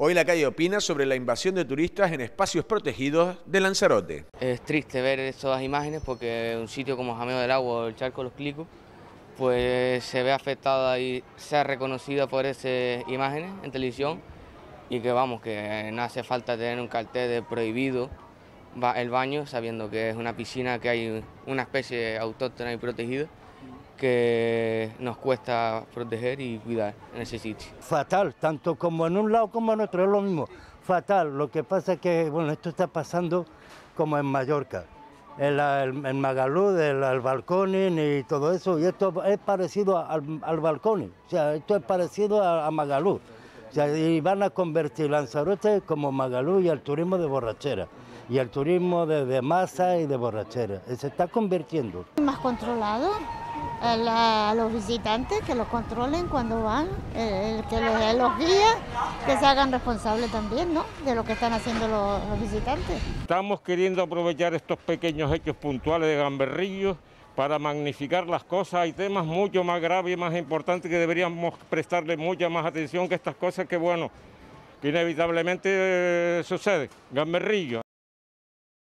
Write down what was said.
Hoy la calle opina sobre la invasión de turistas en espacios protegidos de Lanzarote. Es triste ver estas imágenes porque un sitio como Jameo del Agua o el Charco de los Clicos pues se ve afectada y se ha reconocido por esas imágenes en televisión y que vamos, que no hace falta tener un cartel de prohibido el baño, sabiendo que es una piscina que hay una especie autóctona y protegida que nos cuesta proteger y cuidar en ese sitio. Fatal, tanto como en un lado como en otro, es lo mismo, fatal. Lo que pasa es que, bueno, esto está pasando como en Mallorca, en Magalú, el Balconing y todo eso, y esto es parecido al Balconing, o sea, esto es parecido a Magalú, o sea, y van a convertir Lanzarote como Magalú y el turismo de borrachera, y el turismo de masa y de borrachera, se está convirtiendo. Más controlado. A los visitantes, que los controlen cuando van, que los guías, que se hagan responsables también, ¿no?, de lo que están haciendo los visitantes. Estamos queriendo aprovechar estos pequeños hechos puntuales de Gamberrillo para magnificar las cosas. Hay temas mucho más graves y más importantes que deberíamos prestarle mucha más atención que estas cosas que, bueno, que inevitablemente suceden. Gamberrillo.